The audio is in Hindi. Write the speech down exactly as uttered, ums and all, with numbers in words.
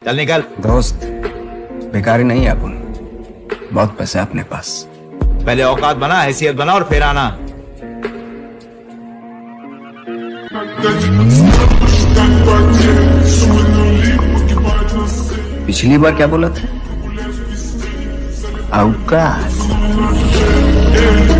चल निकल। दोस्त बेकारी नहीं है अपन, बहुत पैसे अपने पास। पहले औकात बना, हैसियत बना और फिर आना। पिछली बार क्या बोला था? औकात।